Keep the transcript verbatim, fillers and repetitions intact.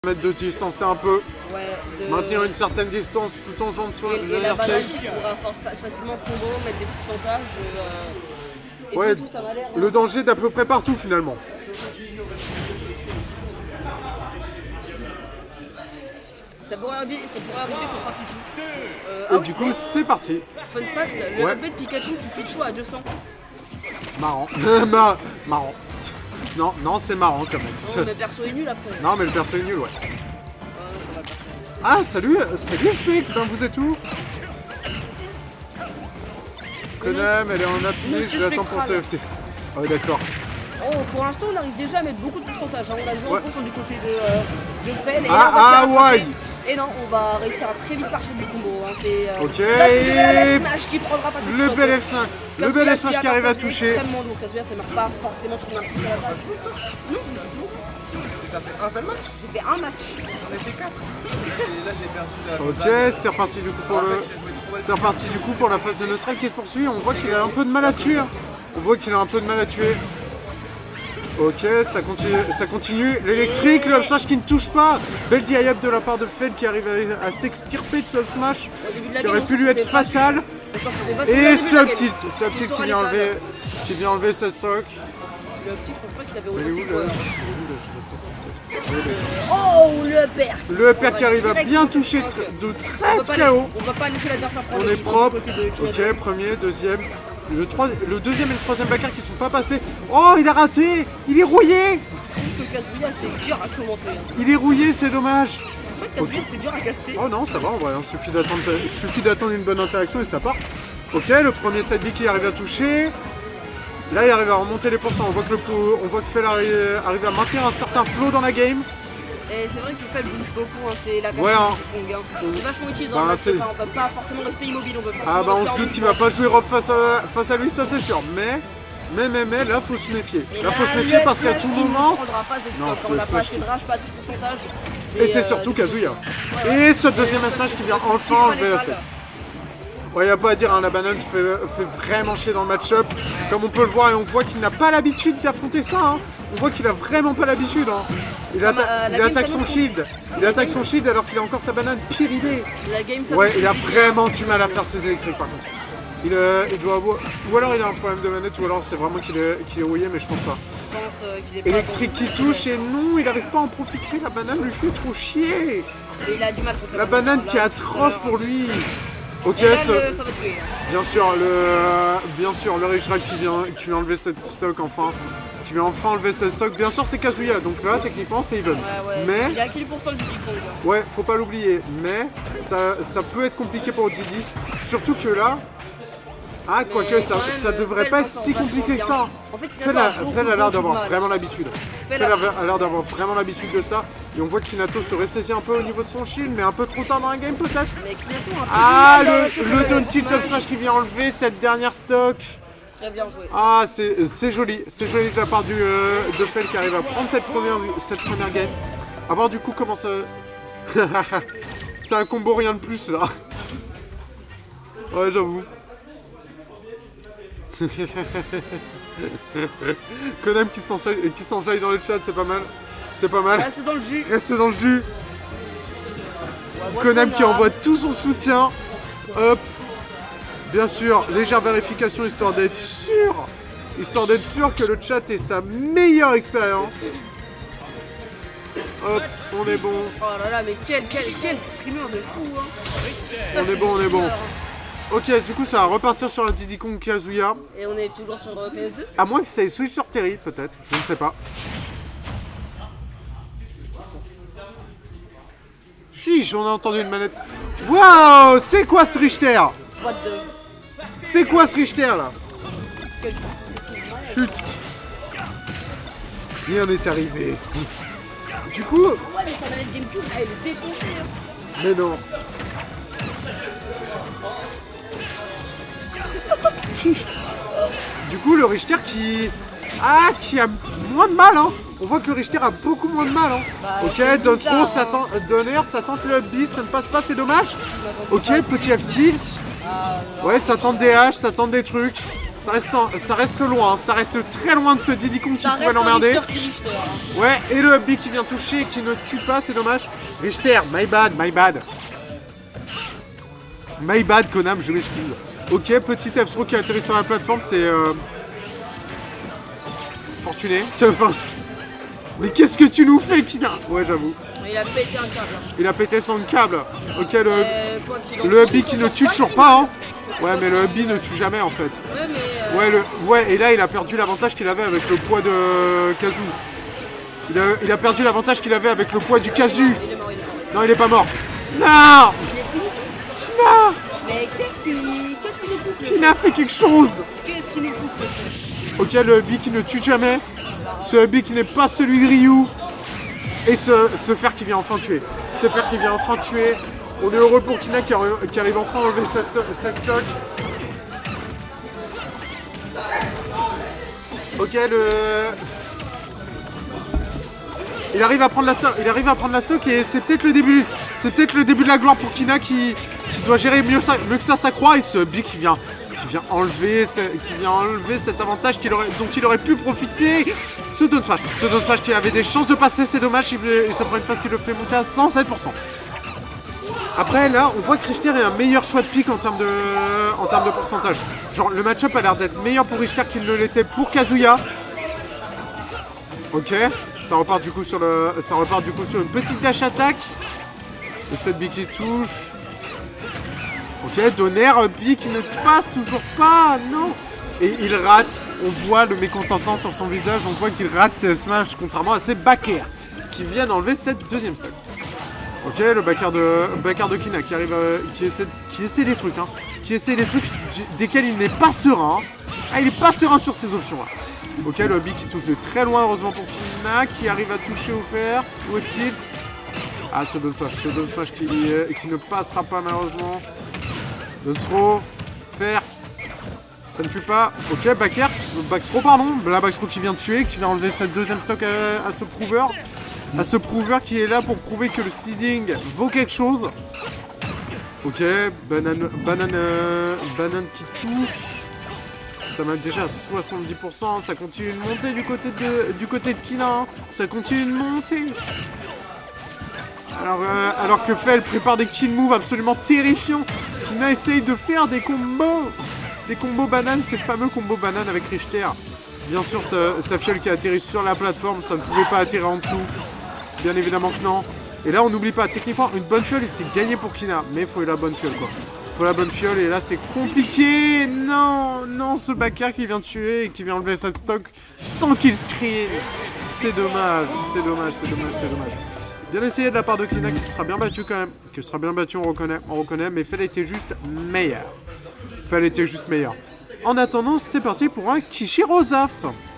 Mettre de distancer un peu, ouais, de... maintenir une certaine distance tout en jouant de soi. Et, et la banane qui pourra facilement combo, mettre des pourcentages. Euh, et ouais, tout, ça va l'air. Le danger d'à peu près partout finalement. Ça pourrait arriver, ça pourrait arriver pour Pikachu. Euh, et ah, du coup, c'est parti. Fun fact, le ouais. R P de Pikachu, tu Pichu à deux cents. Marrant. Marrant. Non, non, c'est marrant quand même. Non, mais le perso est nul après. Non, mais le perso est nul, ouais. Ah, non, ah salut, salut Spike, ben vous êtes où? Konam, elle est en appui, je l'attends pour T F T. Ah oui, d'accord. Oh, pour l'instant, on arrive déjà à mettre beaucoup de pourcentage. Hein. On a déjà ouais. en du côté de, euh, de Fel. Et ah, là, on va ah ouais. Et non, on va réussir à très vite partir du combo. Hein. C'est euh, ok. Le smash qui prendra pas tout le bel F cinq. Le bel F cinq qui arrive à toucher. Extrêmement lourd. Kazuya, ça marche pas forcément trop bien. Non, je joue tout. T'as fait un seul match? J'ai fait un match. J'en ai fait quatre. Là, j'ai perdu la. Ok, c'est reparti du coup pour en le. Fait, c'est reparti du coup pour la phase de neutral qui se poursuit. On voit qu'il a un peu de mal à tuer. On voit qu'il a un peu de mal à tuer. Ok, ça continue, ça continue. L'électrique, le smash qui ne touche pas. Belle D I up de la part de Fed qui arrive à, à s'extirper de ce smash qui aurait pu lui être fatal. Et ce up tilt, ce up tilt qui vient enlever, qui vient enlever sa stock. Le up tilt, je pense pas qu'il avait autant de oh, le upper. Le upper qui arrive à bien toucher de très très haut. On va pas laisser l'adversaire prendre. On est propre. Ok, premier, deuxième. Le, trois, le deuxième et le troisième backer qui sont pas passés. Oh, il a raté. Il est rouillé. Je trouve que Kazuya c'est dur à commenter. Il est rouillé, c'est dommage. Kazuya okay. c'est dur à caster. Oh non, ça va en vrai. Il suffit d'attendre, suffit d'attendre une bonne interaction et ça part. Ok, le premier side B qui arrive à toucher. Là, il arrive à remonter les pourcents. On voit que le on voit que Fel arrive, arrive à maintenir un certain flow dans la game. Et c'est vrai que Fel bouge beaucoup, hein. C'est la capacité ouais, hein. du Kong. Hein. C'est vachement utile dans bah, le match. Enfin, on va pas forcément rester immobile. On veut ah bah on se doute qu'il va pas jouer Rob face à, face à lui, ça c'est sûr. Mais, mais, mais, mais, là faut se méfier. Et là, là faut se méfier parce qu'à tout moment. On n'a pas, pas assez de rage, pas assez de pourcentage. Et, et c'est euh, surtout Kazuya. Ouais, ouais. Et ce deuxième stage qui vient enfin enlever la stage. Ouais, y'a pas à dire, hein, la banane fait, fait vraiment chier dans le match-up. Comme on peut le voir, et on voit qu'il n'a pas l'habitude d'affronter ça. Hein. On voit qu'il a vraiment pas l'habitude. Hein. Il, atta euh, il attaque son shield. Il attaque son shield alors qu'il a encore sa banane. Pire idée. La game, ouais, il a vraiment du mal à faire ses électriques par contre. Il, euh, il doit avoir... Ou alors il a un problème de manette, ou alors c'est vraiment qu'il est, qu'il est rouillé, mais je pense pas. Je pense euh, qu'il est électrique qui touche, et non, il n'arrive pas à en profiter. La banane lui fait trop chier. Et il a du mal contre la banane là, qui est atroce pour lui. Ok, là, ce... le... ça va tuer. Bien sûr, le, bien sûr, le Rage Rack qui vient, qui vient enlever cette stock enfin, qui vient enfin enlever cette stock. Bien sûr, c'est Kazuya, donc là, techniquement, c'est even. Ouais, ouais. Mais il a quinze pour cent du Diddy Kong. Ouais, faut pas l'oublier. Mais ça, ça peut être compliqué pour Diddy, surtout que là, ah, quoique ça, ça devrait pas être si compliqué que ça. En fait, Fel a, Fel a l'air d'avoir vraiment l'habitude. Fel a l'air d'avoir vraiment l'habitude de ça. Et on voit que Kinato se ressaisit un peu au niveau de son shield, mais un peu trop tard dans la game peut-être. Ah, le, le down tilt of flash qui vient enlever cette dernière stock. Très bien joué. Ah, c'est joli. C'est joli de la part du, euh, de Fel qui arrive à prendre cette première, cette première game. A voir du coup comment ça... C'est un combo rien de plus là. Ouais, j'avoue. Konam qui s'enjaille dans le chat, c'est pas mal. C'est pas mal. Reste dans le jus. Reste dans le jus. Ouais, Konam qui envoie tout son soutien. Hop. Bien sûr, légère vérification histoire d'être sûr. Histoire d'être sûr que le chat ait sa meilleure expérience. Hop, on est bon. Oh là là, mais quel, quel, quel streamer de fou hein. Ça, on est bon, on est bon. Ok, du coup ça va repartir sur un Diddy Kong Kazuya. Et on est toujours sur P S deux. À moins que ça ait switch sur Terry, peut-être. Je ne sais pas. Chiche, on a entendu une manette. Waouh, c'est quoi ce Richter? C'est quoi ce Richter là? Chut. Rien n'est arrivé. Du coup... Ouais, mais sa manette GameCube, elle est défoncée. Mais non. Du coup, le Richter qui... Ah, qui a moins de mal, hein. On voit que le Richter a beaucoup moins de mal, hein. Bah, ok, Don Throw, hein. Donner, ça tente le bis, ça ne passe pas, c'est dommage. Ok, petit F tilt. Ah, ouais, ça tente des haches, ça tente des trucs. Ça reste, ça reste loin, ça reste très loin de ce Diddy Kong qui Ça pourrait reste un l'emmerder. Richter qui Richter, hein. Ouais, et le Hubby qui vient toucher, qui ne tue pas, c'est dommage. Richter, my bad, my bad. My bad, Konam, je m'excuse. Ok, petit F-Throw qui atterrit sur la plateforme, c'est... Euh... Fortuné. Mais qu'est-ce que tu nous fais, Kina? Ouais, j'avoue. Il a pété un câble. Il a pété son câble. Ok, le, Euh, quoi qu'il en le soit, Hubby ils qui sont ne tue pas toujours si pas, hein. bons. Ouais, mais le Hubby ne tue jamais, en fait. Ouais, mais... Euh... Ouais, le... ouais, et là, il a perdu l'avantage qu'il avait avec le poids de Kazu. Il a, il a perdu l'avantage qu'il avait avec le poids du Kazu. Il est mort, il est mort. Non, il est pas mort. Non, Il est fini. Kina, Mais qu'est-ce qui... Qu'est-ce qui nous coupe le Kina fait quelque chose. Qu'est-ce qui nous coupe le feu? Ok, le Hubby qui ne tue jamais. Ce Hubby qui n'est pas celui de Ryu. Et ce, ce fer qui vient enfin tuer. Ce fer qui vient enfin tuer. On est heureux pour Kina qui, arri- qui arrive enfin à enlever sa, sto sa stock. Ok, le... Il arrive à prendre la stock, il arrive à prendre la stock et c'est peut-être le début. C'est peut-être le début de la gloire pour Kina qui, qui doit gérer mieux, ça, mieux que ça sa croix. Et ce Hubby qui vient, qui vient enlever, ce- qui vient enlever cet avantage qu'il aurait, dont il aurait pu profiter. Ce down smash, ce down smash qui avait des chances de passer, c'est dommage. Il, il se prend une phase qui le fait monter à cent sept pour cent. Après là, on voit que Richter est un meilleur choix de pick en termes de, en termes de pourcentage. Genre le match-up a l'air d'être meilleur pour Richter qu'il ne l'était pour Kazuya. Ok, ça repart du coup sur le, ça repart du coup sur une petite dash attaque. Et cette bille qui touche. Ok, Donner, bille qui ne passe toujours pas, non. Et il rate. On voit le mécontentement sur son visage. On voit qu'il rate ses smash, contrairement à ses backers qui viennent enlever cette deuxième stock. Ok, le backer de, backer de Kina qui arrive, euh, qui essaie, qui essaie des trucs, hein, qui essaie des trucs du- desquels il n'est pas serein. Ah, il est pas serein sur ces options là. Ok, le Hubby qui touche de très loin, heureusement pour Kina, qui arrive à toucher au fer, ou au tilt. Ah, ce down smash, ce down smash qui, euh, qui ne passera pas malheureusement. Down throw, fer, ça ne tue pas. Ok, backer, back throw pardon, la back throw qui vient de tuer, qui vient enlever cette deuxième stock à, à ce prover. À ce prover qui est là pour prouver que le seeding vaut quelque chose. Ok, banane, banane, euh, banane qui touche. Ça m'a déjà à soixante-dix pour cent. Ça continue de monter du côté de, du côté de Kina. Hein. Ça continue de monter. Alors, euh, alors que Fel prépare des kill moves absolument terrifiants. Kina essaye de faire des combos. Des combos bananes, ces fameux combos bananes avec Richter. Bien sûr, sa, sa fiole qui atterrit sur la plateforme, ça ne pouvait pas atterrir en dessous. Bien évidemment que non. Et là, on n'oublie pas, techniquement, une bonne fiole, c'est gagné pour Kina. Mais il faut la bonne fiole, quoi. Il faut la bonne fiole, et là, c'est compliqué. Non, non, ce backer qui vient de tuer et qui vient enlever sa stock sans kill screen. C'est dommage, c'est dommage, c'est dommage, c'est dommage. Bien essayé de la part de Kina, qui sera bien battu quand même. Qui sera bien battu, on reconnaît, on reconnaît. Mais Fel était juste meilleur. Fel était juste meilleur. En attendant, c'est parti pour un Kishirozaf.